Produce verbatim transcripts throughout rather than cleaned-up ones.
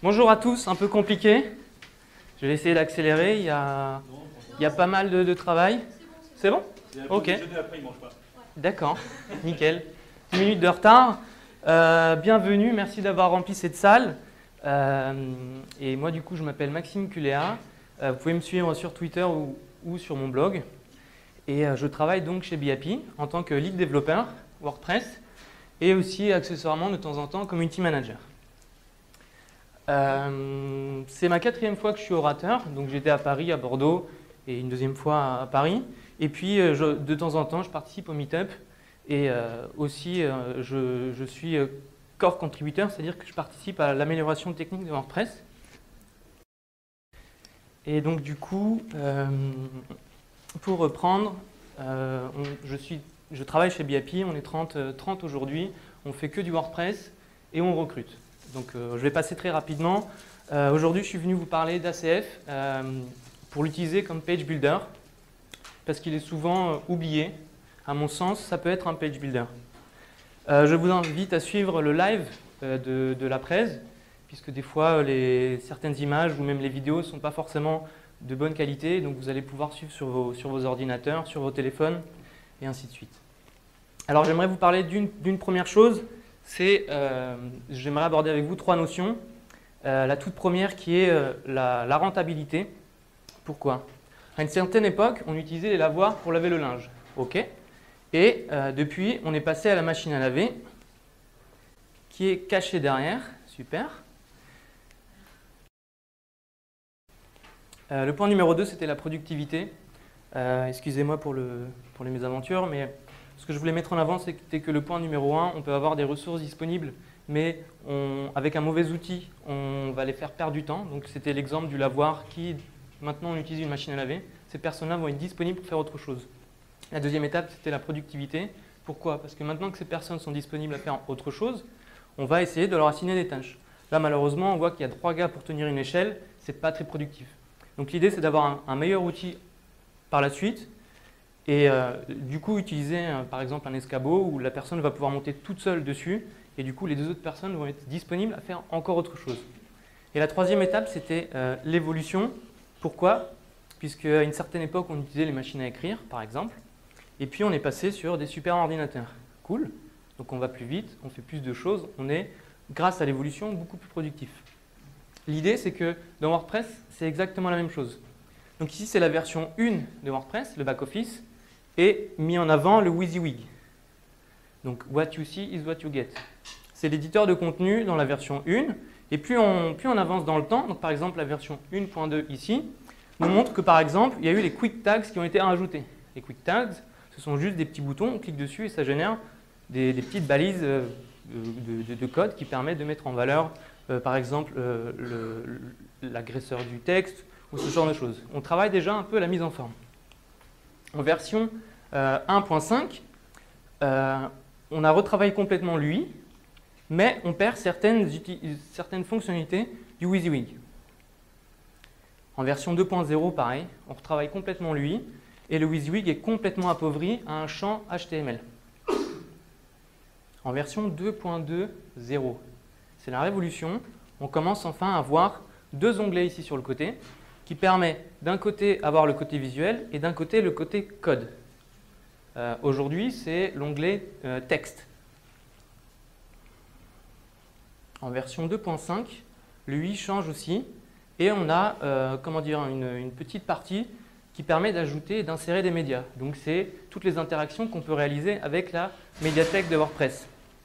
Bonjour à tous, un peu compliqué. Je vais essayer d'accélérer, il y a, il y a pas mal de, de travail. C'est bon? Ok. D'accord, nickel. dix minutes de retard. Euh, bienvenue, merci d'avoir rempli cette salle. Euh, et moi, du coup, je m'appelle Maxime Culéa. Euh, vous pouvez me suivre sur Twitter ou, ou sur mon blog. Et euh, je travaille donc chez B A P en tant que lead développeur WordPress et aussi accessoirement de temps en temps community manager. Euh, c'est ma quatrième fois que je suis orateur, donc j'étais à Paris, à Bordeaux et une deuxième fois à Paris. Et puis euh, je, de temps en temps, je participe au meet-up et euh, aussi euh, je, je suis core contributeur, c'est-à-dire que je participe à l'amélioration technique de WordPress. Et donc du coup, euh, pour reprendre, euh, on, je, suis, je travaille chez B A P, on est trente, trente aujourd'hui, on fait que du WordPress et on recrute. Donc euh, je vais passer très rapidement. Euh, aujourd'hui, je suis venu vous parler d'A C F euh, pour l'utiliser comme page builder parce qu'il est souvent euh, oublié. À mon sens, ça peut être un page builder. Euh, je vous invite à suivre le live euh, de, de la presse puisque des fois, les, certaines images ou même les vidéos ne sont pas forcément de bonne qualité. Donc vous allez pouvoir suivre sur vos, sur vos ordinateurs, sur vos téléphones et ainsi de suite. Alors j'aimerais vous parler d'une d'une première chose. C'est, euh, j'aimerais aborder avec vous trois notions. Euh, la toute première qui est euh, la, la rentabilité. Pourquoi? À une certaine époque, on utilisait les lavoirs pour laver le linge. OK. Et euh, depuis, on est passé à la machine à laver qui est cachée derrière. Super. Euh, le point numéro deux, c'était la productivité. Euh, excusez-moi pour, le, pour les mésaventures, mais ce que je voulais mettre en avant, c'était que le point numéro un, on peut avoir des ressources disponibles, mais on, avec un mauvais outil, on va les faire perdre du temps. Donc c'était l'exemple du lavoir qui, maintenant on utilise une machine à laver. Ces personnes-là vont être disponibles pour faire autre chose. La deuxième étape, c'était la productivité. Pourquoi? Parce que maintenant que ces personnes sont disponibles à faire autre chose, on va essayer de leur assigner des tâches. Là, malheureusement, on voit qu'il y a trois gars pour tenir une échelle, c'est pas très productif. Donc l'idée, c'est d'avoir un, un meilleur outil par la suite. Et euh, du coup, utiliser euh, par exemple un escabeau où la personne va pouvoir monter toute seule dessus et du coup, les deux autres personnes vont être disponibles à faire encore autre chose. Et la troisième étape, c'était euh, l'évolution. Pourquoi? Puisqu'à une certaine époque, on utilisait les machines à écrire, par exemple, et puis on est passé sur des super ordinateurs. Cool. Donc on va plus vite, on fait plus de choses, on est, grâce à l'évolution, beaucoup plus productif. L'idée, c'est que dans WordPress, c'est exactement la même chose. Donc ici, c'est la version un de WordPress, le back-office, et mis en avant le WYSIWYG. Donc, what you see is what you get. C'est l'éditeur de contenu dans la version un, et plus on, plus on avance dans le temps, donc par exemple la version un point deux ici, nous montre que par exemple, il y a eu les quick tags qui ont été rajoutés. Les quick tags, ce sont juste des petits boutons, on clique dessus et ça génère des, des petites balises euh, de, de, de code qui permettent de mettre en valeur, euh, par exemple, euh, l'agresseur du texte, ou ce genre de choses. On travaille déjà un peu la mise en forme. En version euh, un point cinq, euh, on a retravaillé complètement l'U I, mais on perd certaines, certaines fonctionnalités du WYSIWYG. En version deux point zéro, pareil, on retravaille complètement l'U I, et le WYSIWYG est complètement appauvri à un champ H T M L. En version deux point deux zéro, c'est la révolution, on commence enfin à voir deux onglets ici sur le côté, qui permet d'un côté avoir le côté visuel et d'un côté le côté code. Euh, Aujourd'hui, c'est l'onglet euh, texte. En version deux point cinq, l'U I change aussi et on a euh, comment dire, une, une petite partie qui permet d'ajouter et d'insérer des médias. Donc, c'est toutes les interactions qu'on peut réaliser avec la médiathèque de WordPress.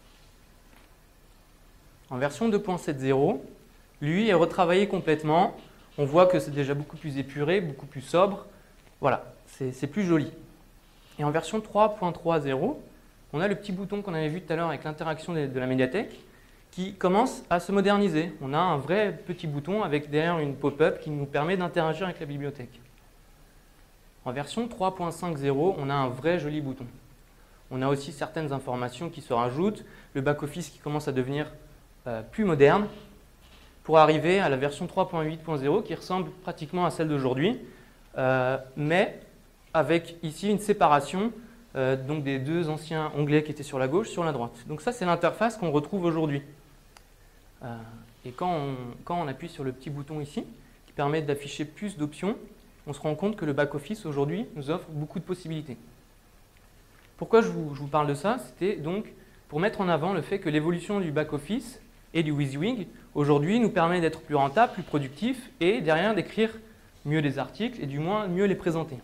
En version deux point sept zéro, l'U I est retravaillé complètement. On voit que c'est déjà beaucoup plus épuré, beaucoup plus sobre. Voilà, c'est plus joli. Et en version trois point trois zéro, on a le petit bouton qu'on avait vu tout à l'heure avec l'interaction de, de la médiathèque qui commence à se moderniser. On a un vrai petit bouton avec derrière une pop-up qui nous permet d'interagir avec la bibliothèque. En version trois point cinq zéro, on a un vrai joli bouton. On a aussi certaines informations qui se rajoutent, le back-office qui commence à devenir euh, plus moderne, pour arriver à la version trois point huit point zéro qui ressemble pratiquement à celle d'aujourd'hui, euh, mais avec ici une séparation euh, donc des deux anciens onglets qui étaient sur la gauche, sur la droite. Donc ça, c'est l'interface qu'on retrouve aujourd'hui. Euh, Et quand on, quand on appuie sur le petit bouton ici, qui permet d'afficher plus d'options, on se rend compte que le back-office aujourd'hui nous offre beaucoup de possibilités. Pourquoi je vous, je vous parle de ça? C'était donc pour mettre en avant le fait que l'évolution du back-office et du WYSIWYG aujourd'hui nous permet d'être plus rentable, plus productif et derrière d'écrire mieux des articles et du moins mieux les présenter.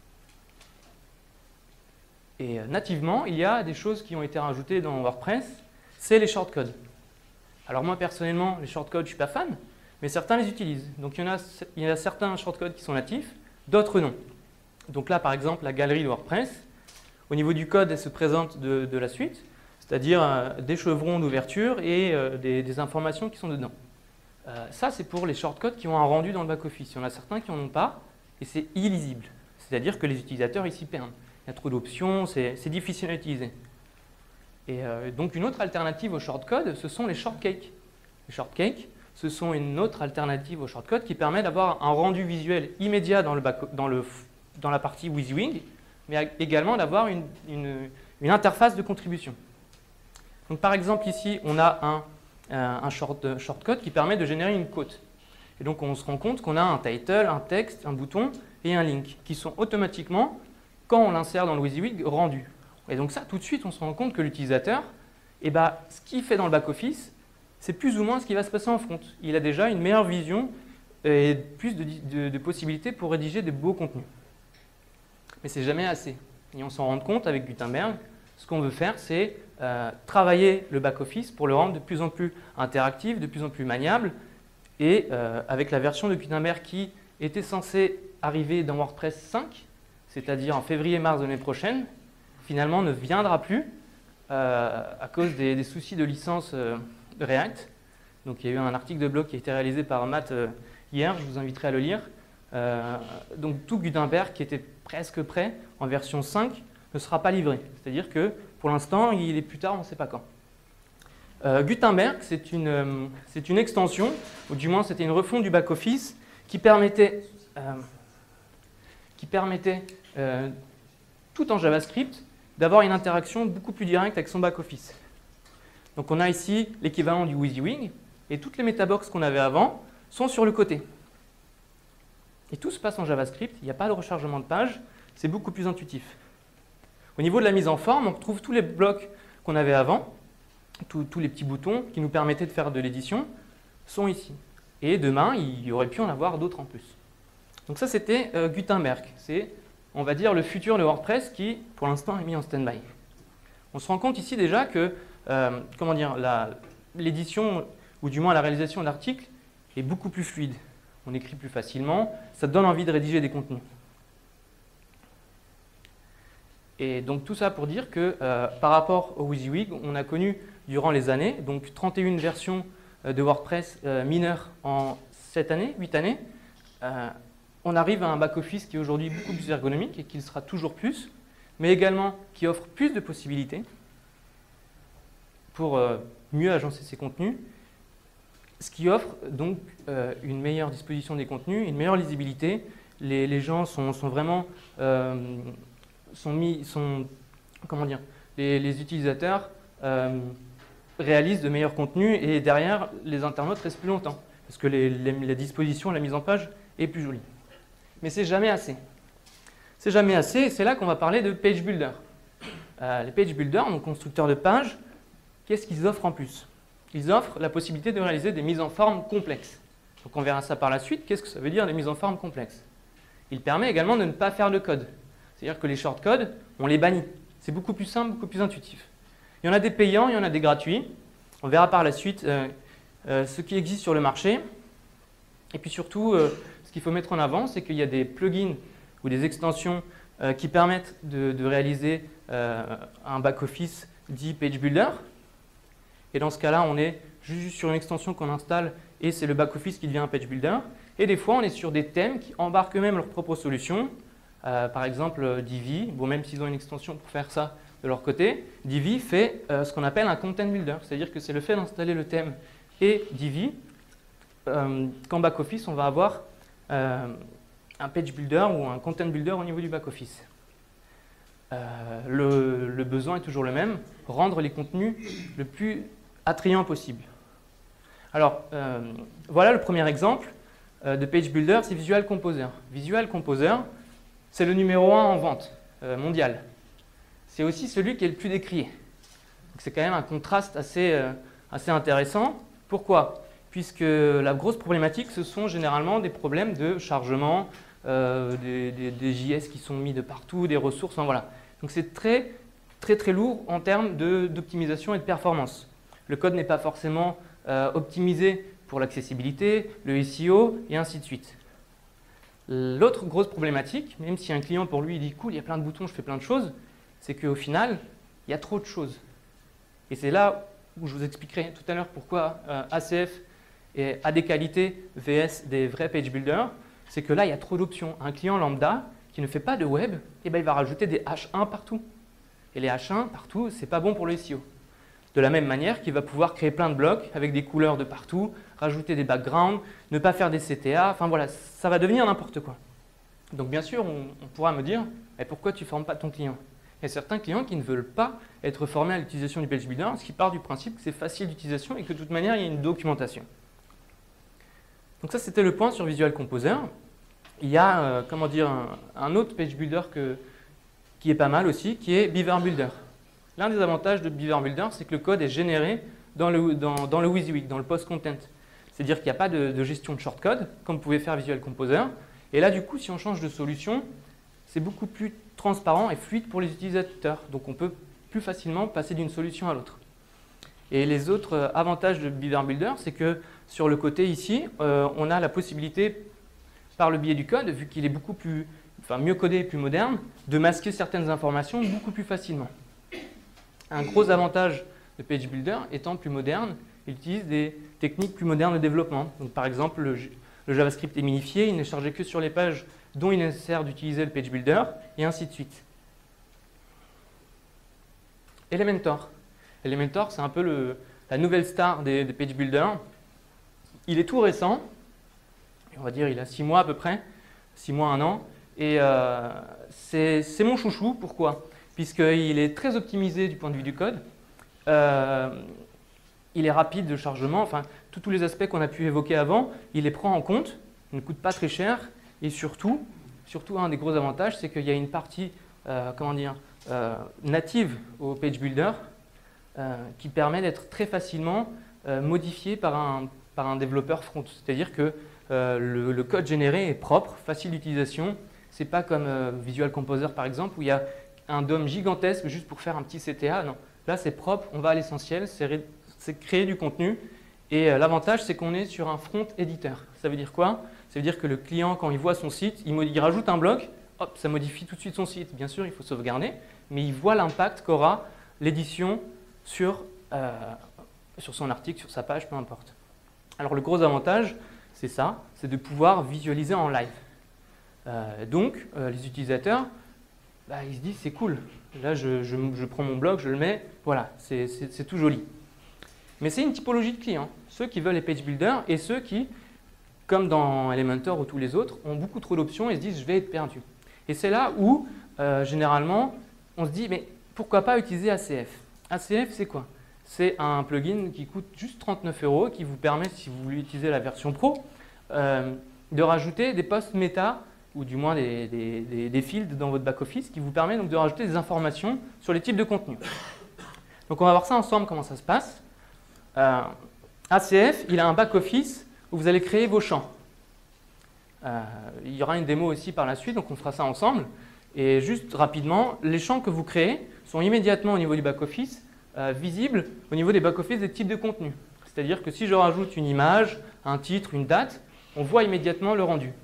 Et nativement, il y a des choses qui ont été rajoutées dans WordPress, c'est les shortcodes. Alors moi personnellement, les shortcodes, je ne suis pas fan, mais certains les utilisent. Donc il y en a, il y a certains shortcodes qui sont natifs, d'autres non. Donc là par exemple, la galerie de WordPress, au niveau du code, elle se présente de, de la suite, c'est-à-dire euh, des chevrons d'ouverture et euh, des, des informations qui sont dedans. Euh, ça, c'est pour les shortcodes qui ont un rendu dans le back-office. Il y en a certains qui n'en ont pas et c'est illisible. C'est-à-dire que les utilisateurs ici perdent. Il y a trop d'options, c'est difficile à utiliser. Et euh, donc une autre alternative aux shortcodes, ce sont les shortcakes. Les shortcakes, ce sont une autre alternative aux shortcodes qui permet d'avoir un rendu visuel immédiat dans, le back, dans, le, dans la partie WYSIWYG, mais également d'avoir une, une, une interface de contribution. Donc par exemple ici, on a un, un short, shortcode qui permet de générer une quote. Et donc on se rend compte qu'on a un title, un texte, un bouton et un link qui sont automatiquement, quand on l'insère dans le WYSIWYG, rendus. Et donc ça, tout de suite, on se rend compte que l'utilisateur, eh ben, ce qu'il fait dans le back-office, c'est plus ou moins ce qui va se passer en front. Il a déjà une meilleure vision et plus de, de, de possibilités pour rédiger des beaux contenus. Mais c'est jamais assez. Et on s'en rend compte avec Gutenberg. Ce qu'on veut faire, c'est euh, travailler le back-office pour le rendre de plus en plus interactif, de plus en plus maniable. Et euh, avec la version de Gutenberg qui était censée arriver dans WordPress cinq, c'est-à-dire en février-mars de l'année prochaine, finalement ne viendra plus euh, à cause des, des soucis de licence euh, de React. Donc il y a eu un article de blog qui a été réalisé par Matt euh, hier, je vous inviterai à le lire. Euh, donc tout Gutenberg qui était presque prêt en version cinq ne sera pas livré. C'est-à-dire que pour l'instant, il est plus tard, on ne sait pas quand. Euh, Gutenberg, c'est une, euh, c'est une extension, ou du moins c'était une refonte du back-office qui permettait, euh, qui permettait euh, tout en JavaScript, d'avoir une interaction beaucoup plus directe avec son back-office. Donc on a ici l'équivalent du WYSIWYG, et toutes les metabox qu'on avait avant sont sur le côté. Et tout se passe en JavaScript, il n'y a pas de rechargement de page, c'est beaucoup plus intuitif. Au niveau de la mise en forme, on retrouve tous les blocs qu'on avait avant, tous, tous les petits boutons qui nous permettaient de faire de l'édition, sont ici. Et demain, il y aurait pu en avoir d'autres en plus. Donc ça, c'était euh, Gutenberg. C'est, on va dire, le futur de WordPress qui, pour l'instant, est mis en stand-by. On se rend compte ici déjà que euh, comment dire, l'édition, ou du moins la réalisation d'articles, est beaucoup plus fluide. On écrit plus facilement, ça donne envie de rédiger des contenus. Et donc tout ça pour dire que euh, par rapport au WYSIWYG, on a connu durant les années, donc trente et une versions de WordPress euh, mineures en sept années, huit années. Euh, on arrive à un back-office qui est aujourd'hui beaucoup plus ergonomique et qui le sera toujours plus, mais également qui offre plus de possibilités pour euh, mieux agencer ses contenus, ce qui offre donc euh, une meilleure disposition des contenus, une meilleure lisibilité. Les, les gens sont, sont vraiment euh, sont mis, sont, comment dire, les, les utilisateurs euh, réalisent de meilleurs contenus et derrière, les internautes restent plus longtemps parce que les, les, la disposition, la mise en page est plus jolie. Mais c'est jamais assez. C'est jamais assez et c'est là qu'on va parler de Page Builder. Euh, les Page Builder, donc constructeurs de pages, qu'est-ce qu'ils offrent en plus? Ils offrent la possibilité de réaliser des mises en forme complexes. Donc on verra ça par la suite. Qu'est-ce que ça veut dire des mises en forme complexes? Il permet également de ne pas faire de code. C'est-à-dire que les shortcodes, on les bannit. C'est beaucoup plus simple, beaucoup plus intuitif. Il y en a des payants, il y en a des gratuits. On verra par la suite euh, euh, ce qui existe sur le marché. Et puis surtout, euh, ce qu'il faut mettre en avant, c'est qu'il y a des plugins ou des extensions euh, qui permettent de, de réaliser euh, un back-office dit Page Builder. Et dans ce cas-là, on est juste sur une extension qu'on installe et c'est le back-office qui devient un Page Builder. Et des fois, on est sur des thèmes qui embarquent eux-mêmes leurs propres solutions. Euh, par exemple, Divi, bon, même s'ils ont une extension pour faire ça de leur côté, Divi fait euh, ce qu'on appelle un Content Builder. C'est-à-dire que c'est le fait d'installer le thème et Divi euh, qu'en back-office, on va avoir euh, un Page Builder ou un Content Builder au niveau du back-office. Euh, le, le besoin est toujours le même, rendre les contenus le plus attrayants possible. Alors, euh, voilà le premier exemple euh, de Page Builder, c'est Visual Composer. Visual Composer, c'est le numéro un en vente euh, mondiale. C'est aussi celui qui est le plus décrié. C'est quand même un contraste assez, euh, assez intéressant. Pourquoi? Puisque la grosse problématique, ce sont généralement des problèmes de chargement, euh, des, des, des J S qui sont mis de partout, des ressources, enfin, voilà. Donc c'est très, très, très lourd en termes d'optimisation et de performance. Le code n'est pas forcément euh, optimisé pour l'accessibilité, le S E O et ainsi de suite. L'autre grosse problématique, même si un client pour lui il dit cool, il y a plein de boutons, je fais plein de choses, c'est qu'au final, il y a trop de choses. Et c'est là où je vous expliquerai tout à l'heure pourquoi euh, A C F est, a des qualités V S des vrais page builders. C'est que là, il y a trop d'options. Un client lambda qui ne fait pas de web, eh ben, il va rajouter des H un partout. Et les H un partout, ce n'est pas bon pour le S E O. De la même manière qu'il va pouvoir créer plein de blocs avec des couleurs de partout, rajouter des backgrounds, ne pas faire des C T A, enfin voilà, ça va devenir n'importe quoi. Donc bien sûr, on, on pourra me dire, eh, pourquoi tu ne formes pas ton client? Il y a certains clients qui ne veulent pas être formés à l'utilisation du Page Builder, ce qui part du principe que c'est facile d'utilisation et que de toute manière, il y a une documentation. Donc ça, c'était le point sur Visual Composer. Il y a euh, comment dire, un, un autre Page Builder que, qui est pas mal aussi, qui est Beaver Builder. L'un des avantages de Beaver Builder, c'est que le code est généré dans le, dans, dans le WYSIWYG, dans le post-content. C'est-à-dire qu'il n'y a pas de, de gestion de shortcode, comme vous pouvez faire Visual Composer. Et là, du coup, si on change de solution, c'est beaucoup plus transparent et fluide pour les utilisateurs. Donc, on peut plus facilement passer d'une solution à l'autre. Et les autres avantages de Beaver Builder, c'est que sur le côté ici, euh, on a la possibilité, par le biais du code, vu qu'il est beaucoup plus, enfin, mieux codé et plus moderne, de masquer certaines informations beaucoup plus facilement. Un gros avantage de Page Builder étant plus moderne, il utilise des techniques plus modernes de développement. Donc, par exemple, le, le JavaScript est minifié, il n'est chargé que sur les pages dont il est nécessaire d'utiliser le Page Builder, et ainsi de suite. Elementor. Elementor, c'est un peu le, la nouvelle star des, des Page Builders. Il est tout récent, on va dire il a six mois à peu près, six mois, un an, et euh, c'est mon chouchou. Pourquoi? Puisqu'il est très optimisé du point de vue du code, euh, il est rapide de chargement, enfin tous les aspects qu'on a pu évoquer avant, il les prend en compte, il ne coûte pas très cher, et surtout, surtout un des gros avantages, c'est qu'il y a une partie euh, comment dire, euh, native au Page Builder euh, qui permet d'être très facilement euh, modifié par un, par un développeur front. C'est-à-dire que euh, le, le code généré est propre, facile d'utilisation. Ce n'est pas comme euh, Visual Composer par exemple, où il y a un D O M gigantesque juste pour faire un petit C T A. Non, là c'est propre, on va à l'essentiel, c'est créer du contenu. Et euh, l'avantage, c'est qu'on est sur un front éditeur. Ça veut dire quoi? Ça veut dire que le client, quand il voit son site, il, il rajoute un bloc, hop, ça modifie tout de suite son site. Bien sûr, il faut sauvegarder, mais il voit l'impact qu'aura l'édition sur, euh, sur son article, sur sa page, peu importe. Alors le gros avantage, c'est ça, c'est de pouvoir visualiser en live. Euh, donc, euh, les utilisateurs, bah, ils se disent, c'est cool, là je, je, je prends mon blog, je le mets, voilà, c'est tout joli. Mais c'est une typologie de clients, ceux qui veulent les page builders et ceux qui, comme dans Elementor ou tous les autres, ont beaucoup trop d'options et se disent, je vais être perdu. Et c'est là où, euh, généralement, on se dit, mais pourquoi pas utiliser A C F? A C F, c'est quoi? C'est un plugin qui coûte juste trente-neuf euros, qui vous permet, si vous voulez utiliser la version pro, euh, de rajouter des posts méta, ou du moins des, des, des, des fields dans votre back-office, qui vous permet donc de rajouter des informations sur les types de contenus. Donc on va voir ça ensemble, comment ça se passe. Euh, A C F, il a un back-office où vous allez créer vos champs. Euh, il y aura une démo aussi par la suite, donc on fera ça ensemble. Et juste rapidement, les champs que vous créez sont immédiatement au niveau du back-office euh, visibles au niveau des back-office des types de contenus. C'est-à-dire que si je rajoute une image, un titre, une date, on voit immédiatement le rendu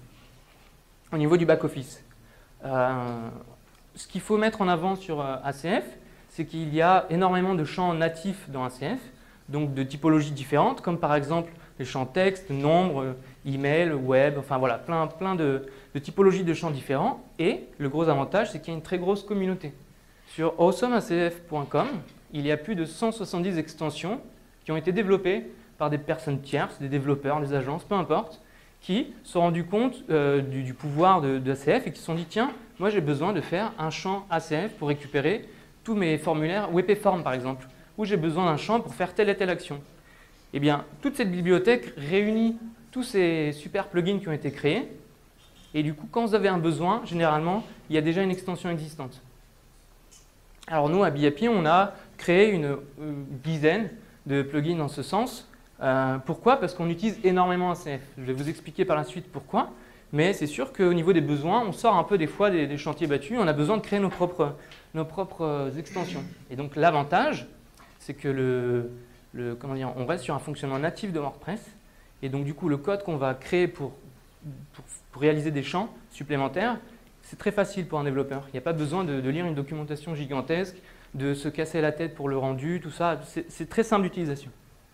au niveau du back-office. Euh, ce qu'il faut mettre en avant sur euh, A C F, c'est qu'il y a énormément de champs natifs dans A C F, donc de typologies différentes, comme par exemple les champs texte, nombre, email, web, enfin voilà, plein, plein de, de typologies de champs différents. Et le gros avantage, c'est qu'il y a une très grosse communauté. Sur awesome A C F point com, il y a plus de cent soixante-dix extensions qui ont été développées par des personnes tierces, des développeurs, des agences, peu importe, qui se sont rendus compte euh, du, du pouvoir de, de A C F et qui se sont dit, tiens, moi j'ai besoin de faire un champ A C F pour récupérer tous mes formulaires, W P Form par exemple, où j'ai besoin d'un champ pour faire telle et telle action. eh bien, toute cette bibliothèque réunit tous ces super plugins qui ont été créés. Et du coup, quand vous avez un besoin, généralement, il y a déjà une extension existante. Alors nous, à B I A P I, on a créé une, une dizaine de plugins dans ce sens. Euh, pourquoi? Parce qu'on utilise énormément A C F. Je vais vous expliquer par la suite pourquoi. Mais c'est sûr qu'au niveau des besoins, on sort un peu des fois des, des chantiers battus. On a besoin de créer nos propres, nos propres extensions. Et donc l'avantage, c'est que le, le, comment dire, on reste sur un fonctionnement natif de WordPress. Et donc du coup, le code qu'on va créer pour, pour, pour réaliser des champs supplémentaires, c'est très facile pour un développeur. Il n'y a pas besoin de, de lire une documentation gigantesque, de se casser la tête pour le rendu, tout ça. C'est très simple d'utilisation.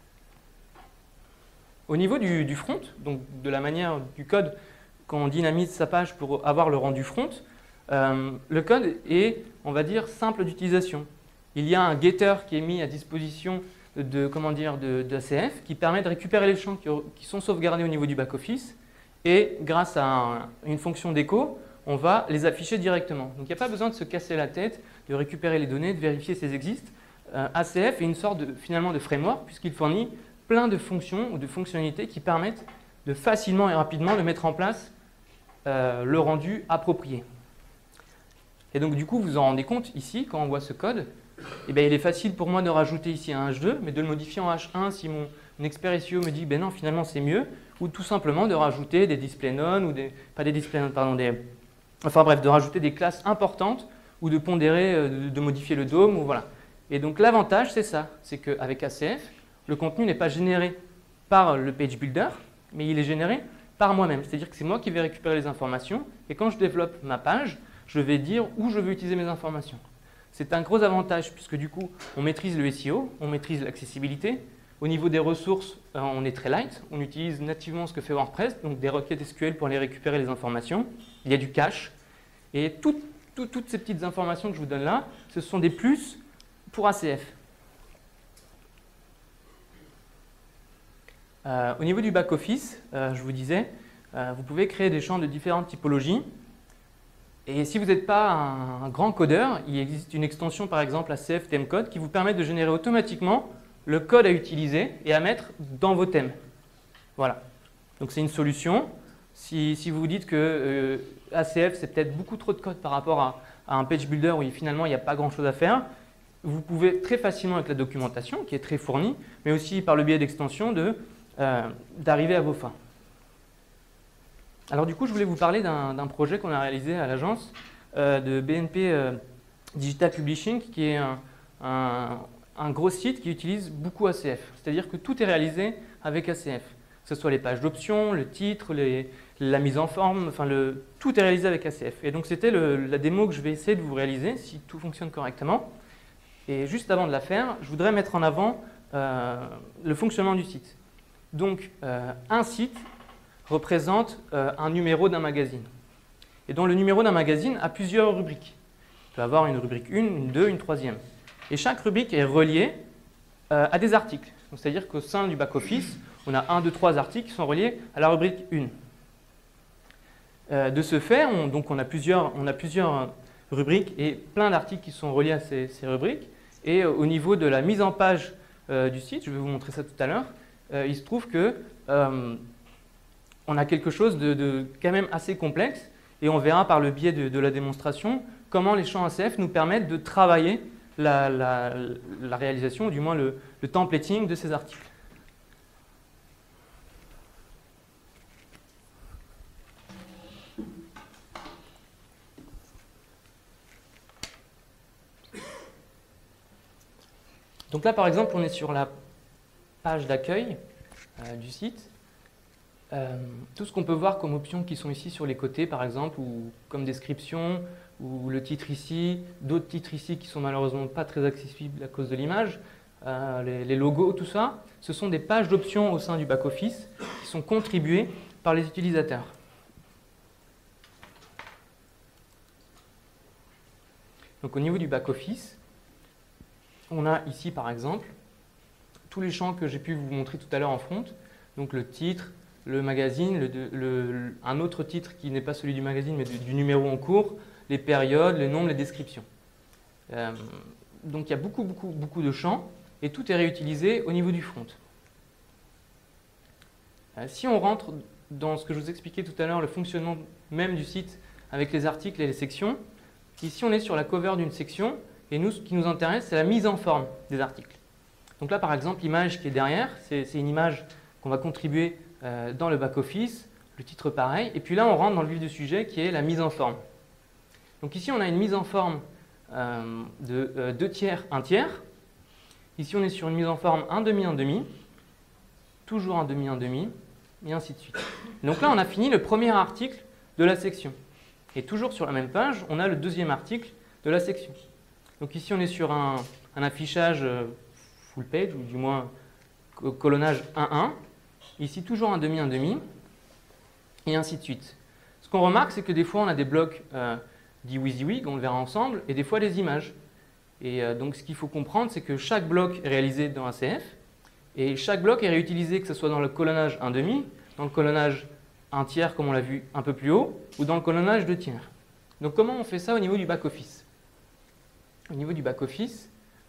Au niveau du, du front, donc de la manière du code, quand on dynamise sa page pour avoir le rendu front, euh, le code est, on va dire, simple d'utilisation. Il y a un getter qui est mis à disposition de, comment dire, de, de A C F qui permet de récupérer les champs qui, qui sont sauvegardés au niveau du back-office et grâce à un, une fonction d'écho, on va les afficher directement. Donc il n'y a pas besoin de se casser la tête, de récupérer les données, de vérifier si elles existent. Euh, A C F est une sorte de, finalement de framework puisqu'il fournit plein de fonctions ou de fonctionnalités qui permettent de facilement et rapidement de mettre en place euh, le rendu approprié. Et donc du coup, vous vous en rendez compte ici, quand on voit ce code, eh bien, il est facile pour moi de rajouter ici un H deux, mais de le modifier en H un si mon, mon expert S E O me dit ben non, finalement c'est mieux, ou tout simplement de rajouter des display none, ou des, pas des display none, pardon, des, enfin bref, de rajouter des classes importantes, ou de pondérer, euh, de, de modifier le D O M, ou voilà. Et donc l'avantage, c'est ça, c'est qu'avec A C F, le contenu n'est pas généré par le page builder, mais il est généré par moi-même. C'est-à-dire que c'est moi qui vais récupérer les informations, et quand je développe ma page, je vais dire où je veux utiliser mes informations. C'est un gros avantage puisque du coup, on maîtrise le S E O, on maîtrise l'accessibilité. Au niveau des ressources, on est très light. On utilise nativement ce que fait WordPress, donc des requêtes S Q L pour aller récupérer les informations. Il y a du cache. Et tout, tout, toutes ces petites informations que je vous donne là, ce sont des plus pour A C F. Euh, au niveau du back-office, euh, je vous disais, euh, vous pouvez créer des champs de différentes typologies. Et si vous n'êtes pas un, un grand codeur, il existe une extension par exemple A C F ThemeCode qui vous permet de générer automatiquement le code à utiliser et à mettre dans vos thèmes. Voilà. Donc c'est une solution. Si, si vous vous dites que euh, A C F c'est peut-être beaucoup trop de code par rapport à, à un page builder où il, finalement il n'y a pas grand chose à faire, vous pouvez très facilement avec la documentation qui est très fournie, mais aussi par le biais d'extensions de, euh, d'arriver à vos fins. Alors du coup, je voulais vous parler d'un projet qu'on a réalisé à l'agence euh, de B N P euh, Digital Publishing, qui est un, un, un gros site qui utilise beaucoup A C F. C'est-à-dire que tout est réalisé avec A C F, que ce soit les pages d'options, le titre, les, la mise en forme, enfin le, tout est réalisé avec A C F. Et donc c'était la démo que je vais essayer de vous réaliser, si tout fonctionne correctement. Et juste avant de la faire, je voudrais mettre en avant euh, le fonctionnement du site. Donc euh, un site représente euh, un numéro d'un magazine. Et donc le numéro d'un magazine a plusieurs rubriques. Il peut avoir une rubrique un, une deux, une troisième. Et chaque rubrique est reliée euh, à des articles. C'est-à-dire qu'au sein du back-office, on a un, deux, trois articles qui sont reliés à la rubrique un. Euh, de ce fait, on, donc on a plusieurs, on a plusieurs rubriques et plein d'articles qui sont reliés à ces, ces rubriques. Et euh, au niveau de la mise en page euh, du site, je vais vous montrer ça tout à l'heure, euh, il se trouve que euh, on a quelque chose de, de quand même assez complexe et on verra par le biais de, de la démonstration comment les champs A C F nous permettent de travailler la, la, la réalisation, ou du moins le, le templating de ces articles. Donc là, par exemple, on est sur la page d'accueil euh, du site. Euh, tout ce qu'on peut voir comme options qui sont ici sur les côtés, par exemple, ou comme description, ou le titre ici, d'autres titres ici qui sont malheureusement pas très accessibles à cause de l'image, euh, les, les logos, tout ça, ce sont des pages d'options au sein du back-office qui sont contribuées par les utilisateurs. Donc au niveau du back-office, on a ici par exemple tous les champs que j'ai pu vous montrer tout à l'heure en front, donc le titre, le magazine, le, le, un autre titre qui n'est pas celui du magazine mais du, du numéro en cours, les périodes, les nombres, les descriptions. Euh, donc il y a beaucoup, beaucoup, beaucoup de champs et tout est réutilisé au niveau du front. Euh, si on rentre dans ce que je vous expliquais tout à l'heure, le fonctionnement même du site avec les articles et les sections, ici on est sur la cover d'une section et nous, ce qui nous intéresse, c'est la mise en forme des articles. Donc là, par exemple, l'image qui est derrière, c'est une image qu'on va contribuer euh, dans le back-office, le titre pareil, et puis là, on rentre dans le vif du sujet qui est la mise en forme. Donc ici, on a une mise en forme euh, de euh, deux tiers, un tiers. Ici, on est sur une mise en forme un demi, un demi, toujours un demi, un demi, et ainsi de suite. Donc là, on a fini le premier article de la section. Et toujours sur la même page, on a le deuxième article de la section. Donc ici, on est sur un, un affichage euh, full page, ou du moins colonnage un un. Ici, toujours un demi, un demi, et ainsi de suite. Ce qu'on remarque, c'est que des fois, on a des blocs euh, dits WYSIWYG, on le verra ensemble, et des fois des images. Et euh, donc, ce qu'il faut comprendre, c'est que chaque bloc est réalisé dans A C F, et chaque bloc est réutilisé, que ce soit dans le colonnage un demi, dans le colonnage un tiers, comme on l'a vu un peu plus haut, ou dans le colonnage deux tiers. Donc, comment on fait ça au niveau du back-office? Au niveau du back-office,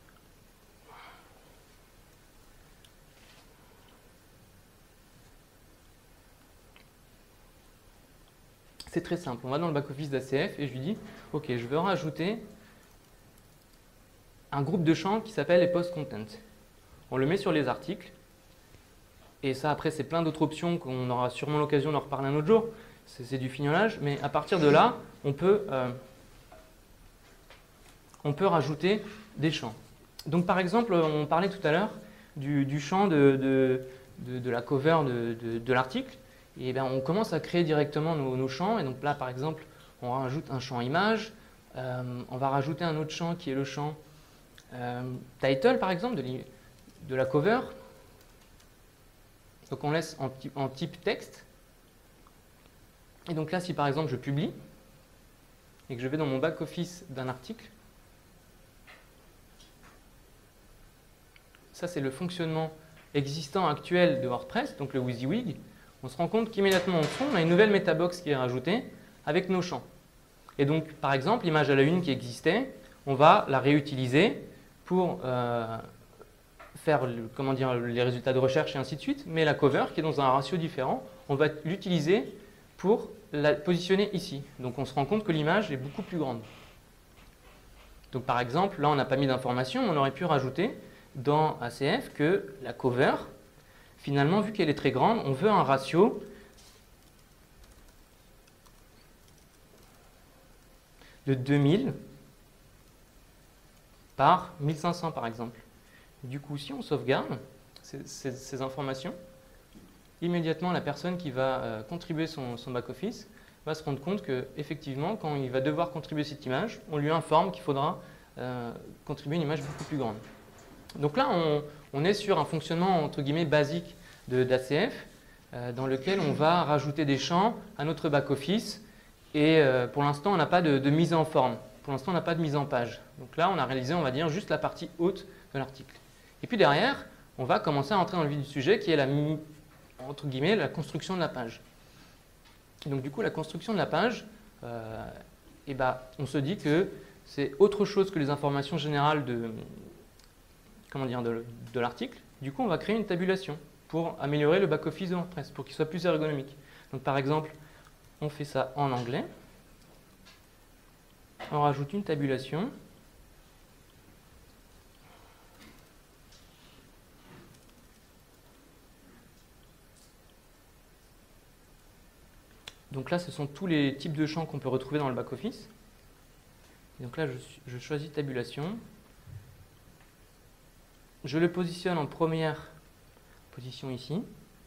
c'est très simple. On va dans le back-office d'A C F et je lui dis, OK, je veux rajouter un groupe de champs qui s'appelle les post-content. On le met sur les articles. Et ça, après, c'est plein d'autres options qu'on aura sûrement l'occasion d'en reparler un autre jour. C'est du fignolage. Mais à partir de là, on peut, euh, on peut rajouter des champs. Donc, par exemple, on parlait tout à l'heure du, du champ de, de, de, de la cover de, de, de l'article. Et bien, on commence à créer directement nos, nos champs. Et donc là, par exemple, on rajoute un champ image. Euh, on va rajouter un autre champ qui est le champ euh, title, par exemple, de, de la cover. Donc on laisse en, en type texte. Et donc là, si par exemple je publie et que je vais dans mon back-office d'un article, ça c'est le fonctionnement existant actuel de WordPress, donc le WYSIWYG. On se rend compte qu'immédiatement en fond, on a une nouvelle metabox qui est rajoutée avec nos champs. Et donc par exemple, l'image à la une qui existait, on va la réutiliser pour euh, faire le, comment dire, les résultats de recherche et ainsi de suite, mais la cover qui est dans un ratio différent, on va l'utiliser pour la positionner ici. Donc on se rend compte que l'image est beaucoup plus grande. Donc par exemple, là on n'a pas mis d'information, on aurait pu rajouter dans A C F que la cover, finalement vu qu'elle est très grande, on veut un ratio de deux mille par mille cinq cents par exemple. Du coup, si on sauvegarde ces, ces, ces informations, immédiatement la personne qui va euh, contribuer son, son back-office va se rendre compte qu'effectivement, quand il va devoir contribuer cette image, on lui informe qu'il faudra euh, contribuer une image beaucoup plus grande. Donc là, on, on est sur un fonctionnement entre guillemets basique d'A C F euh, dans lequel on va rajouter des champs à notre back-office et euh, pour l'instant, on n'a pas de, de mise en forme. Pour l'instant, on n'a pas de mise en page. Donc là, on a réalisé, on va dire, juste la partie haute de l'article. Et puis derrière, on va commencer à entrer dans le vif du sujet qui est la, entre guillemets, la construction de la page. Et donc du coup, la construction de la page, euh, eh ben, on se dit que c'est autre chose que les informations générales de, comment dire, de, de l'article. Du coup, on va créer une tabulation pour améliorer le back-office de WordPress, pour qu'il soit plus ergonomique. Donc par exemple, on fait ça en anglais. On rajoute une tabulation. Donc là, ce sont tous les types de champs qu'on peut retrouver dans le back-office. Donc là, je, je choisis tabulation. Je le positionne en première position ici.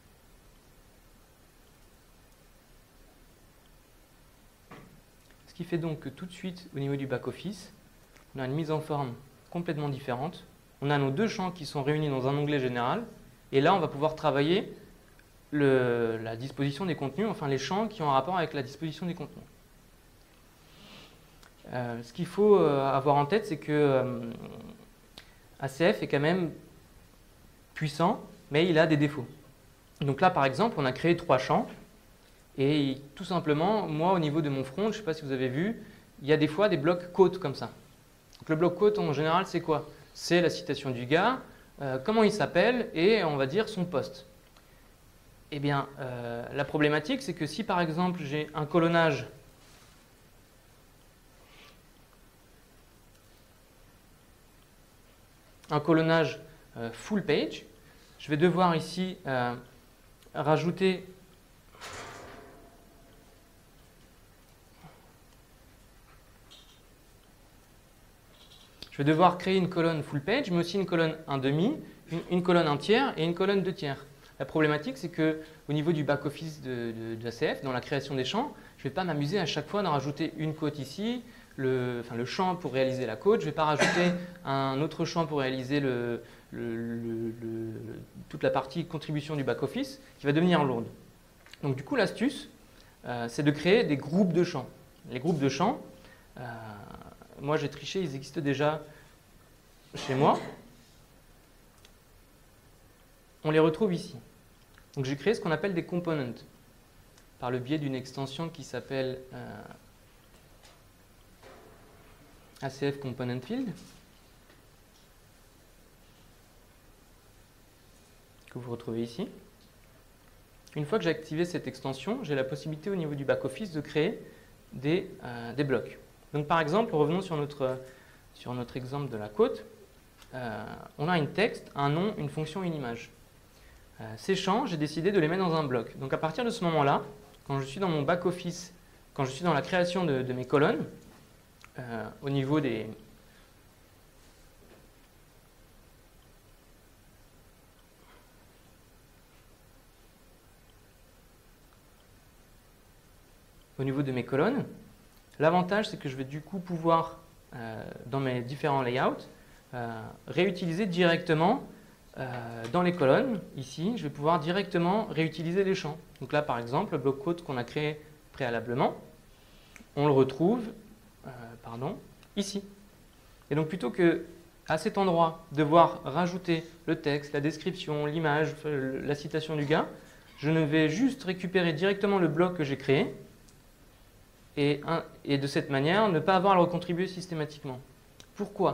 Ce qui fait donc que tout de suite, au niveau du back-office, on a une mise en forme complètement différente. On a nos deux champs qui sont réunis dans un onglet général. Et là, on va pouvoir travailler Le, la disposition des contenus, enfin les champs qui ont un rapport avec la disposition des contenus. Euh, ce qu'il faut euh, avoir en tête, c'est que euh, A C F est quand même puissant, mais il a des défauts. Donc là, par exemple, on a créé trois champs, et tout simplement, moi, au niveau de mon front, je ne sais pas si vous avez vu, il y a des fois des blocs quotes comme ça. Donc le bloc quote, en général, c'est quoi? C'est la citation du gars, euh, comment il s'appelle, et on va dire son poste. Eh bien, euh, la problématique, c'est que si par exemple j'ai un colonnage un colonnage euh, full page, je vais devoir ici euh, rajouter je vais devoir créer une colonne full page, mais aussi une colonne un demi, une, une colonne un tiers et une colonne deux tiers. La problématique, c'est qu'au niveau du back-office de, de, de A C F, dans la création des champs, je ne vais pas m'amuser à chaque fois d'en rajouter une côte ici, le, enfin, le champ pour réaliser la côte. Je ne vais pas rajouter un autre champ pour réaliser le, le, le, le, toute la partie contribution du back-office qui va devenir lourde. Donc du coup, l'astuce, euh, c'est de créer des groupes de champs. Les groupes de champs, euh, moi j'ai triché, ils existent déjà chez moi. On les retrouve ici. Donc j'ai créé ce qu'on appelle des components par le biais d'une extension qui s'appelle euh, A C F Component Field, que vous retrouvez ici. Une fois que j'ai activé cette extension, j'ai la possibilité au niveau du back-office de créer des, euh, des blocs. Donc par exemple, revenons sur notre, sur notre exemple de la côte. Euh, on a une texte, un nom, une fonction, une image. Euh, ces champs, j'ai décidé de les mettre dans un bloc. Donc à partir de ce moment-là, quand je suis dans mon back-office, quand je suis dans la création de, de mes colonnes, euh, au niveau des, au niveau de mes colonnes, l'avantage c'est que je vais du coup pouvoir, euh, dans mes différents layouts, euh, réutiliser directement Euh, dans les colonnes, ici, je vais pouvoir directement réutiliser les champs. Donc là, par exemple, le bloc code qu'on a créé préalablement, on le retrouve euh, pardon, ici. Et donc, plutôt que à cet endroit, devoir rajouter le texte, la description, l'image, la citation du gars, je ne vais juste récupérer directement le bloc que j'ai créé et, un, et de cette manière, ne pas avoir à le recontribuer systématiquement. Pourquoi ?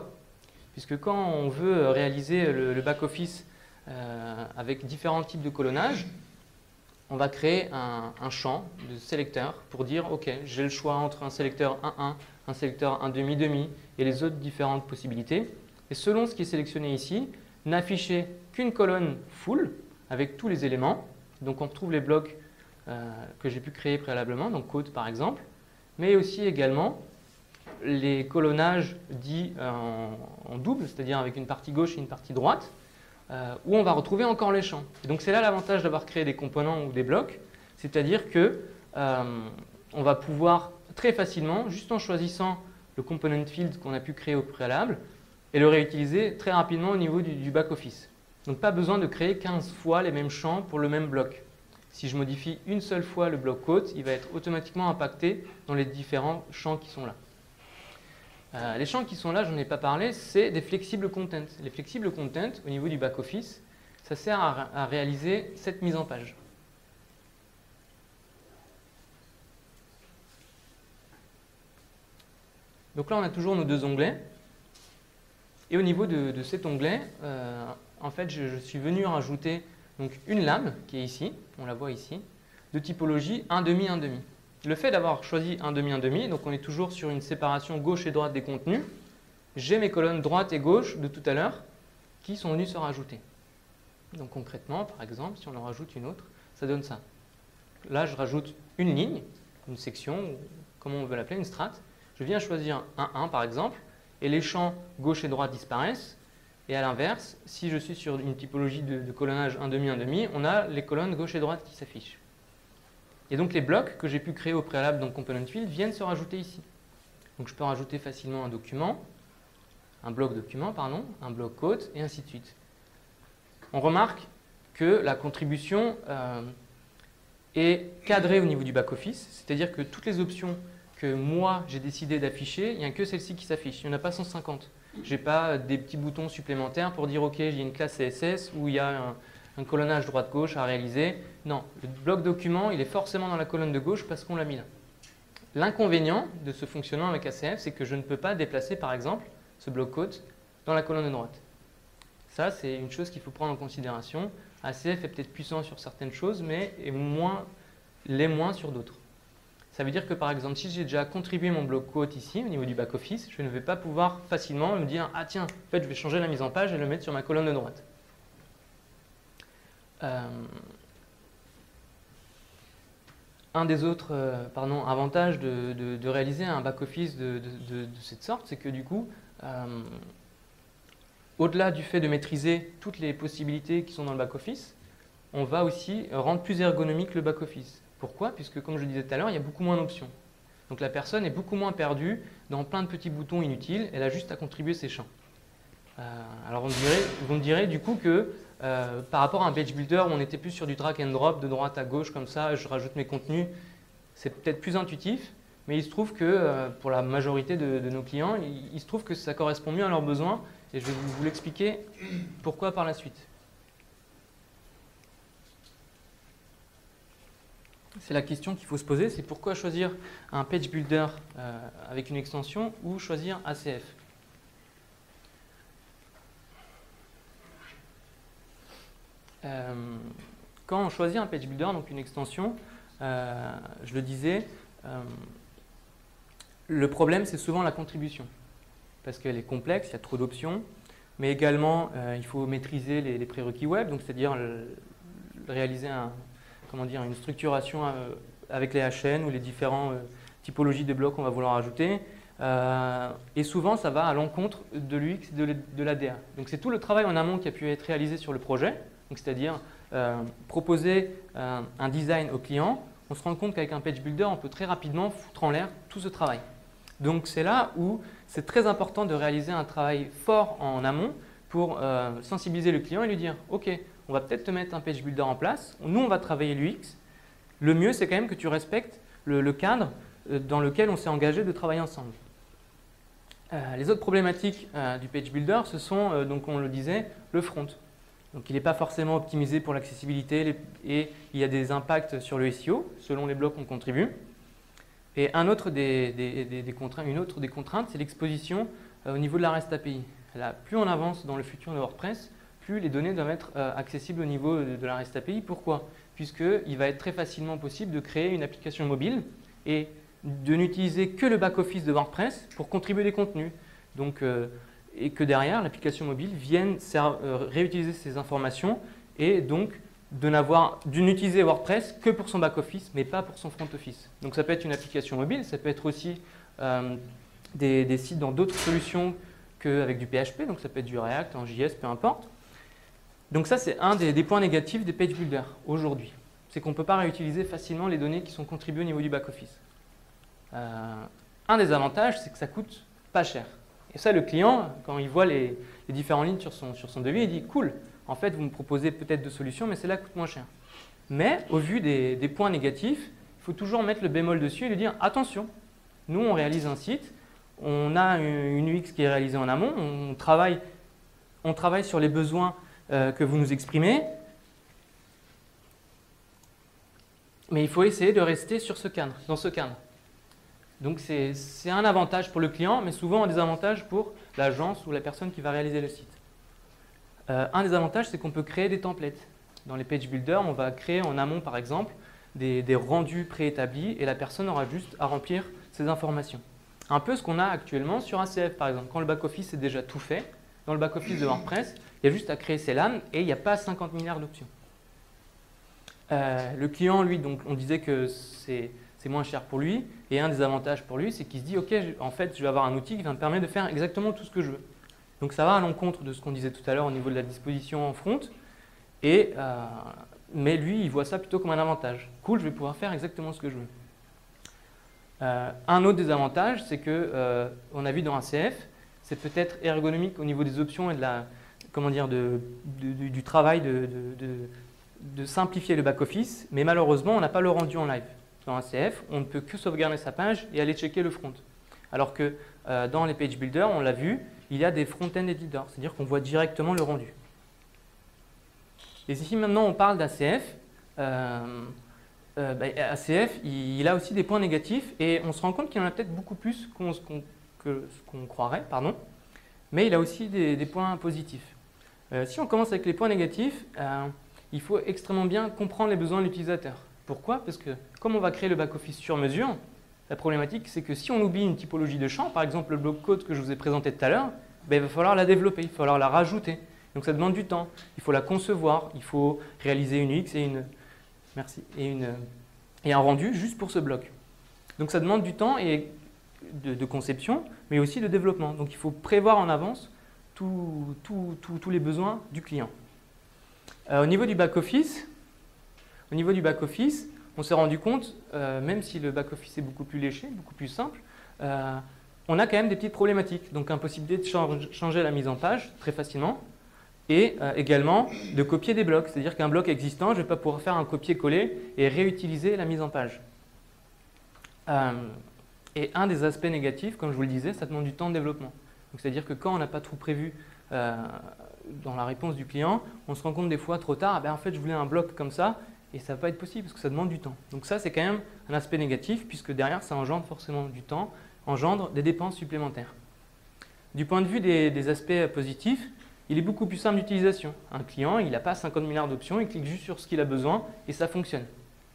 Puisque quand on veut réaliser le, le back-office euh, avec différents types de colonnage, on va créer un, un champ de sélecteur pour dire « Ok, j'ai le choix entre un sélecteur un un, un sélecteur un demi demi et les autres différentes possibilités. » Et selon ce qui est sélectionné ici, n'afficher qu'une colonne full avec tous les éléments. Donc on retrouve les blocs euh, que j'ai pu créer préalablement, donc code par exemple, mais aussi également les colonnages dits en, en double, c'est-à-dire avec une partie gauche et une partie droite, euh, où on va retrouver encore les champs. Et donc c'est là l'avantage d'avoir créé des composants ou des blocs, c'est-à-dire que euh, on va pouvoir très facilement, juste en choisissant le component field qu'on a pu créer au préalable, et le réutiliser très rapidement au niveau du, du back-office. Donc pas besoin de créer quinze fois les mêmes champs pour le même bloc. Si je modifie une seule fois le bloc code, il va être automatiquement impacté dans les différents champs qui sont là. Euh, les champs qui sont là, je n'en ai pas parlé, c'est des flexible content. Les flexible content, au niveau du back-office, ça sert à, à réaliser cette mise en page. Donc là, on a toujours nos deux onglets. Et au niveau de, de cet onglet, euh, en fait, je, je suis venu rajouter donc, une lame qui est ici, on la voit ici, de typologie un demi un demi. Le fait d'avoir choisi un demi un demi, donc on est toujours sur une séparation gauche et droite des contenus, j'ai mes colonnes droite et gauche de tout à l'heure qui sont venues se rajouter. Donc concrètement, par exemple, si on en rajoute une autre, ça donne ça. Là, je rajoute une ligne, une section, ou comment on veut l'appeler, une strate. Je viens choisir un un par exemple, et les champs gauche et droite disparaissent. Et à l'inverse, si je suis sur une typologie de, de colonnage un demi un demi, on a les colonnes gauche et droite qui s'affichent. Et donc les blocs que j'ai pu créer au préalable dans Component Field viennent se rajouter ici. Donc je peux rajouter facilement un document, un bloc document, pardon, un bloc code, et ainsi de suite. On remarque que la contribution euh, est cadrée au niveau du back-office, c'est-à-dire que toutes les options que moi j'ai décidé d'afficher, il n'y a que celle-ci qui s'affiche. Il n'y en a pas cent cinquante. Je n'ai pas des petits boutons supplémentaires pour dire ok, j'ai une classe C S S où il y a un, un colonnage droite-gauche à réaliser. Non, le bloc document, il est forcément dans la colonne de gauche parce qu'on l'a mis là. L'inconvénient de ce fonctionnement avec A C F, c'est que je ne peux pas déplacer par exemple ce bloc code dans la colonne de droite. Ça, c'est une chose qu'il faut prendre en considération A C F est peut-être puissant sur certaines choses, mais est moins, l'est moins sur d'autres. Ça veut dire que par exemple, si j'ai déjà contribué mon bloc quote ici, au niveau du back-office, je ne vais pas pouvoir facilement me dire « Ah tiens, en fait, je vais changer la mise en page et le mettre sur ma colonne de droite. Euh, » Un des autres euh, pardon, avantages de, de, de réaliser un back-office de, de, de, de cette sorte, c'est que du coup, euh, au-delà du fait de maîtriser toutes les possibilités qui sont dans le back-office, on va aussi rendre plus ergonomique le back-office. Pourquoi? Puisque, comme je disais tout à l'heure, il y a beaucoup moins d'options. Donc la personne est beaucoup moins perdue dans plein de petits boutons inutiles, elle a juste à contribuer ses champs. Euh, alors on dirait, vous me direz du coup que euh, par rapport à un page builder où on était plus sur du drag and drop, de droite à gauche comme ça, je rajoute mes contenus, c'est peut-être plus intuitif, mais il se trouve que euh, pour la majorité de, de nos clients, il, il se trouve que ça correspond mieux à leurs besoins et je vais vous, vous l'expliquer pourquoi par la suite. C'est la question qu'il faut se poser, c'est pourquoi choisir un page builder euh, avec une extension ou choisir A C F. Euh, quand on choisit un page builder, donc une extension, euh, je le disais, euh, le problème c'est souvent la contribution, parce qu'elle est complexe, il y a trop d'options, mais également euh, il faut maîtriser les, les prérequis web, donc c'est-à-dire réaliser un, comment dire, une structuration euh, avec les H N ou les différentes euh, typologies de blocs qu'on va vouloir ajouter. Euh, et souvent, ça va à l'encontre de l'U X de, de l'A D A. Donc, c'est tout le travail en amont qui a pu être réalisé sur le projet, c'est-à-dire euh, proposer euh, un design au client. On se rend compte qu'avec un page builder, on peut très rapidement foutre en l'air tout ce travail. Donc, c'est là où c'est très important de réaliser un travail fort en amont pour euh, sensibiliser le client et lui dire « Ok, on va peut-être te mettre un page builder en place, nous on va travailler l'U X. Le mieux, c'est quand même que tu respectes le, le cadre dans lequel on s'est engagé de travailler ensemble. » Euh, les autres problématiques euh, du page builder, ce sont, euh, donc on le disait, le front. Donc il n'est pas forcément optimisé pour l'accessibilité les, et il y a des impacts sur le S E O selon les blocs qu'on contribue. Et un autre des, des, des, des contraintes, une autre des contraintes, c'est l'exposition euh, au niveau de la REST A P I. Là, plus on avance dans le futur de WordPress, plus les données doivent être euh, accessibles au niveau de, de la REST A P I. Pourquoi? Puisqu'il va être très facilement possible de créer une application mobile et de n'utiliser que le back-office de WordPress pour contribuer des contenus. Donc, euh, et que derrière, l'application mobile vienne euh, réutiliser ces informations et donc de n'avoir d'utiliser WordPress que pour son back-office, mais pas pour son front-office. Donc ça peut être une application mobile, ça peut être aussi euh, des, des sites dans d'autres solutions qu'avec du P H P, donc ça peut être du React, en J S, peu importe. Donc ça, c'est un des, des points négatifs des page builders aujourd'hui. C'est qu'on ne peut pas réutiliser facilement les données qui sont contribuées au niveau du back-office. Euh, un des avantages, c'est que ça coûte pas cher. Et ça, le client, quand il voit les, les différentes lignes sur son, sur son devis, il dit « Cool, en fait, vous me proposez peut-être deux solutions, mais celle-là coûte moins cher. » Mais au vu des, des points négatifs, il faut toujours mettre le bémol dessus et lui dire « Attention, nous, on réalise un site, on a une U X qui est réalisée en amont, on travaille, on travaille sur les besoins euh, que vous nous exprimez, mais il faut essayer de rester sur ce cadre, dans ce cadre. » Donc c'est un avantage pour le client, mais souvent un désavantage pour l'agence ou la personne qui va réaliser le site. Euh, un des avantages, c'est qu'on peut créer des templates. Dans les page builders, on va créer en amont, par exemple, des, des rendus préétablis et la personne aura juste à remplir ces informations. Un peu ce qu'on a actuellement sur A C F, par exemple. Quand le back-office est déjà tout fait, dans le back-office de WordPress, il y a juste à créer ses lames et il n'y a pas cinquante milliards d'options. Euh, le client, lui, donc, on disait que c'est moins cher pour lui. Et un des avantages pour lui, c'est qu'il se dit « Ok, en fait, je vais avoir un outil qui va me permettre de faire exactement tout ce que je veux. » Donc ça va à l'encontre de ce qu'on disait tout à l'heure au niveau de la disposition en front. Et, euh, mais lui, il voit ça plutôt comme un avantage. Cool, je vais pouvoir faire exactement ce que je veux. Euh, un autre désavantage, c'est qu'on euh, a vu dans A C F, c'est peut-être ergonomique au niveau des options et de la, comment dire, de, de, du, du travail de, de, de, de simplifier le back-office, mais malheureusement, on n'a pas le rendu en live. Dans A C F, on ne peut que sauvegarder sa page et aller checker le front. Alors que euh, dans les page builders, on l'a vu, il y a des front-end editors, c'est-à-dire qu'on voit directement le rendu. Et si maintenant on parle d'A C F, euh, euh, bah, A C F, il, il a aussi des points négatifs et on se rend compte qu'il y en a peut-être beaucoup plus qu'on qu'on, que ce qu'on croirait, pardon, mais il a aussi des, des points positifs. Euh, si on commence avec les points négatifs, euh, il faut extrêmement bien comprendre les besoins de l'utilisateur. Pourquoi? Parce que comme on va créer le back-office sur mesure, la problématique, c'est que si on oublie une typologie de champ, par exemple le bloc code que je vous ai présenté tout à l'heure, ben, il va falloir la développer, il va falloir la rajouter. Donc ça demande du temps. Il faut la concevoir, il faut réaliser une U X et, une, merci, et, une, et un rendu juste pour ce bloc. Donc ça demande du temps et de, de conception, mais aussi de développement. Donc il faut prévoir en avance tous tout, tout, tout les besoins du client. Euh, au niveau du back-office, au niveau du back-office, on s'est rendu compte, euh, même si le back-office est beaucoup plus léché, beaucoup plus simple, euh, on a quand même des petites problématiques. Donc, impossibilité de change, changer la mise en page très facilement et euh, également de copier des blocs. C'est-à-dire qu'un bloc existant, je ne vais pas pouvoir faire un copier-coller et réutiliser la mise en page. Euh, et un des aspects négatifs, comme je vous le disais, ça demande du temps de développement. C'est-à-dire que quand on n'a pas tout prévu euh, dans la réponse du client, on se rend compte des fois trop tard, ah ben, en fait, je voulais un bloc comme ça, et ça ne va pas être possible parce que ça demande du temps. Donc ça, c'est quand même un aspect négatif, puisque derrière, ça engendre forcément du temps, engendre des dépenses supplémentaires. Du point de vue des, des aspects positifs, il est beaucoup plus simple d'utilisation. Un client, il n'a pas cinquante milliards d'options, il clique juste sur ce qu'il a besoin, et ça fonctionne.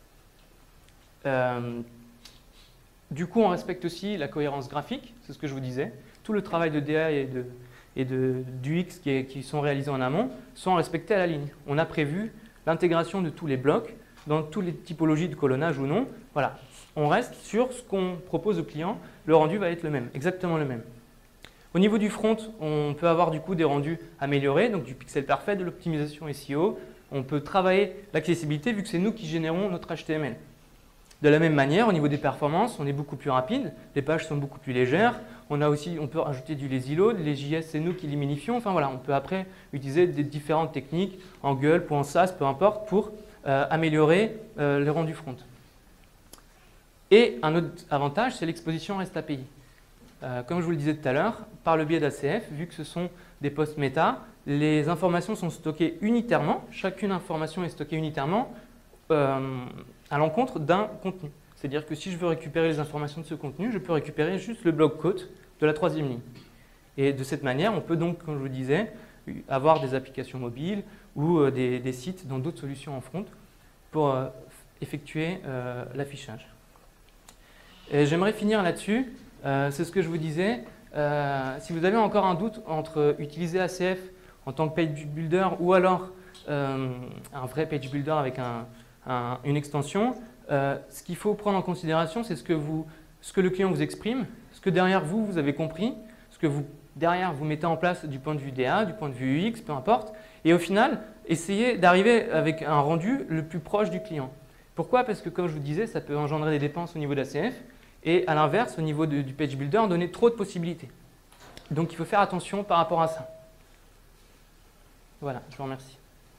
Euh, du coup, on respecte aussi la cohérence graphique, c'est ce que je vous disais. Tout le travail de D A et de et de, d'U X qui, est, qui sont réalisés en amont sont respectés à la ligne. On a prévu l'intégration de tous les blocs dans toutes les typologies de colonnage ou non. Voilà, on reste sur ce qu'on propose au client. Le rendu va être le même, exactement le même. Au niveau du front, on peut avoir du coup des rendus améliorés, donc du pixel parfait, de l'optimisation S E O. On peut travailler l'accessibilité vu que c'est nous qui générons notre H T M L. De la même manière, au niveau des performances, on est beaucoup plus rapide, les pages sont beaucoup plus légères. On, a aussi, on peut rajouter du lazy load, les J S, c'est nous qui les minifions. Enfin voilà, on peut après utiliser des différentes techniques en Gulp ou en Sass, peu importe, pour euh, améliorer euh, le rendu front. Et un autre avantage, c'est l'exposition REST A P I. Euh, comme je vous le disais tout à l'heure, par le biais d'A C F, vu que ce sont des posts méta, les informations sont stockées unitairement. Chacune information est stockée unitairement euh, à l'encontre d'un contenu. C'est-à-dire que si je veux récupérer les informations de ce contenu, je peux récupérer juste le bloc quote de la troisième ligne. Et de cette manière, on peut donc, comme je vous le disais, avoir des applications mobiles ou euh, des, des sites dans d'autres solutions en front pour euh, effectuer euh, l'affichage. J'aimerais finir là-dessus. Euh, c'est ce que je vous disais. Euh, si vous avez encore un doute entre utiliser A C F en tant que page builder ou alors euh, un vrai page builder avec un, un, une extension, euh, ce qu'il faut prendre en considération, c'est ce que, vous, ce que le client vous exprime, ce que derrière vous, vous avez compris, ce que vous, derrière vous mettez en place du point de vue D A, du point de vue U X, peu importe. Et au final, essayez d'arriver avec un rendu le plus proche du client. Pourquoi? Parce que comme je vous disais, ça peut engendrer des dépenses au niveau d'A C F. Et à l'inverse, au niveau de, du page builder, donner trop de possibilités. Donc il faut faire attention par rapport à ça. Voilà, je vous remercie.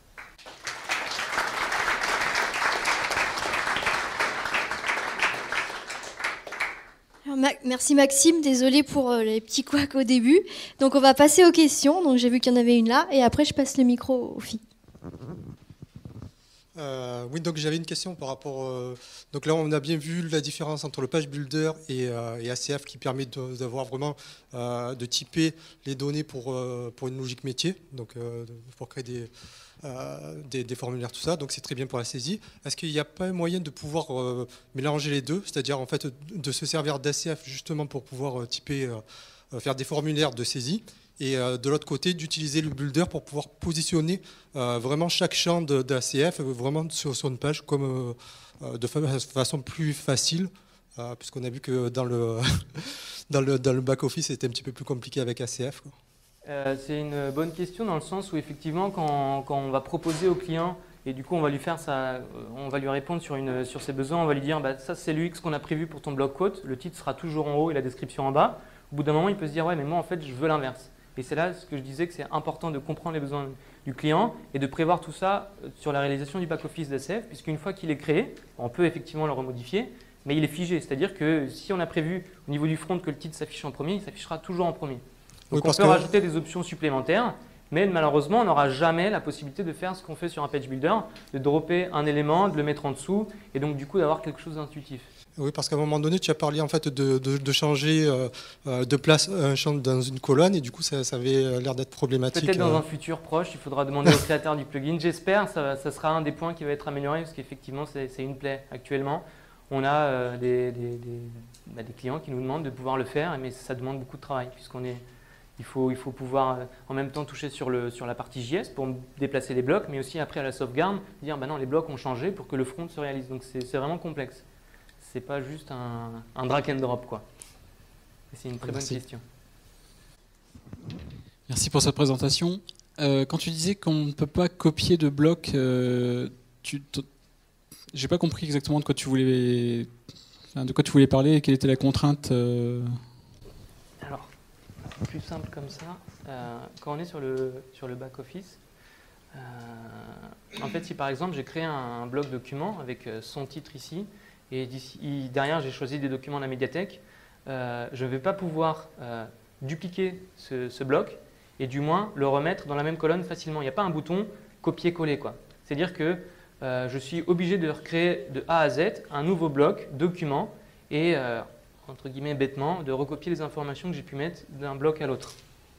Alors, merci Maxime, désolé pour les petits couacs au début. Donc on va passer aux questions. Donc j'ai vu qu'il y en avait une là, et après je passe le micro aux filles. Euh, oui, donc j'avais une question par rapport. Euh, donc là, on a bien vu la différence entre le page builder et, euh, et A C F qui permet d'avoir vraiment euh, de typer les données pour euh, pour une logique métier, donc euh, pour créer des, euh, des des formulaires, tout ça. Donc c'est très bien pour la saisie. Est-ce qu'il n'y a pas un moyen de pouvoir euh, mélanger les deux, c'est-à-dire en fait de se servir d'A C F justement pour pouvoir euh, typer, euh, faire des formulaires de saisie? Et euh, de l'autre côté, d'utiliser le builder pour pouvoir positionner euh, vraiment chaque champ d'A C F vraiment sur, sur une page comme, euh, de fa façon plus facile, euh, puisqu'on a vu que dans le, dans le, dans le back-office, c'était un petit peu plus compliqué avec A C F. Euh, C'est une bonne question dans le sens où effectivement, quand, quand on va proposer au client, et du coup on va lui, faire ça, on va lui répondre sur, une, sur ses besoins, on va lui dire bah, ça c'est l'U X qu'on a prévu pour ton bloc quote, le titre sera toujours en haut et la description en bas. Au bout d'un moment, il peut se dire ouais mais moi en fait je veux l'inverse. Et c'est là ce que je disais que c'est important de comprendre les besoins du client et de prévoir tout ça sur la réalisation du back-office d'A C F, puisqu'une fois qu'il est créé, on peut effectivement le remodifier, mais il est figé. C'est-à-dire que si on a prévu au niveau du front que le titre s'affiche en premier, il s'affichera toujours en premier. Donc oui, on peut que... rajouter des options supplémentaires, mais malheureusement, on n'aura jamais la possibilité de faire ce qu'on fait sur un page builder, de dropper un élément, de le mettre en dessous, et donc du coup d'avoir quelque chose d'intuitif. Oui, parce qu'à un moment donné, tu as parlé en fait de, de, de changer euh, de place un champ dans une colonne et du coup, ça, ça avait l'air d'être problématique. Peut-être dans un futur proche, il faudra demander au créateur du plugin. J'espère, ça, ça sera un des points qui va être amélioré parce qu'effectivement, c'est une plaie actuellement. On a euh, des, des, des, bah, des clients qui nous demandent de pouvoir le faire, mais ça demande beaucoup de travail puisqu'on est, il faut, il faut pouvoir euh, en même temps toucher sur, le, sur la partie J S pour déplacer les blocs, mais aussi après à la sauvegarde, dire bah non, les blocs ont changé pour que le front se réalise. Donc c'est vraiment complexe. C'est pas juste un, un drag and drop, quoi. C'est une très Merci. bonne question. Merci pour cette présentation. Euh, quand tu disais qu'on ne peut pas copier de blocs, euh, tu j'ai pas compris exactement de quoi tu voulais, enfin, de quoi tu voulais parler et quelle était la contrainte. Euh... Alors, plus simple comme ça. Euh, quand on est sur le sur le back office, euh, en fait, si par exemple j'ai créé un, un bloc document avec son titre ici et d'ici, derrière j'ai choisi des documents de la médiathèque, euh, je ne vais pas pouvoir euh, dupliquer ce, ce bloc et du moins le remettre dans la même colonne facilement. Il n'y a pas un bouton copier-coller, quoi. C'est-à-dire que Euh, je suis obligé de recréer de A à Z un nouveau bloc, document, et, euh, entre guillemets bêtement, de recopier les informations que j'ai pu mettre d'un bloc à l'autre.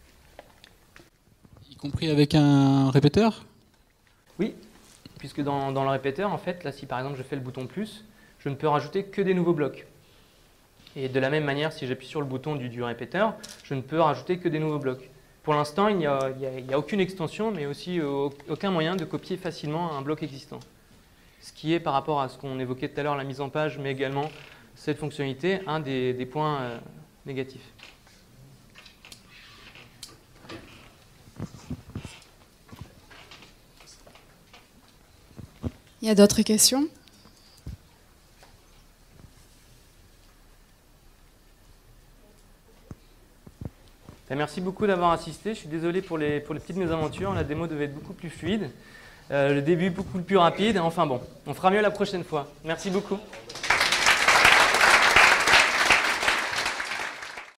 Y compris avec un répéteur? Oui, puisque dans, dans le répéteur, en fait, là, si par exemple je fais le bouton plus, je ne peux rajouter que des nouveaux blocs. Et de la même manière, si j'appuie sur le bouton du, du répéteur, je ne peux rajouter que des nouveaux blocs. Pour l'instant, il n'y a, a, a aucune extension, mais aussi euh, aucun moyen de copier facilement un bloc existant. Ce qui est, par rapport à ce qu'on évoquait tout à l'heure, la mise en page, mais également cette fonctionnalité, un des, des points euh, négatifs. Il y a d'autres questions ? Merci beaucoup d'avoir assisté. Je suis désolé pour les, pour les petites mésaventures. La démo devait être beaucoup plus fluide. Euh, le début beaucoup plus rapide. Enfin bon, on fera mieux la prochaine fois. Merci beaucoup.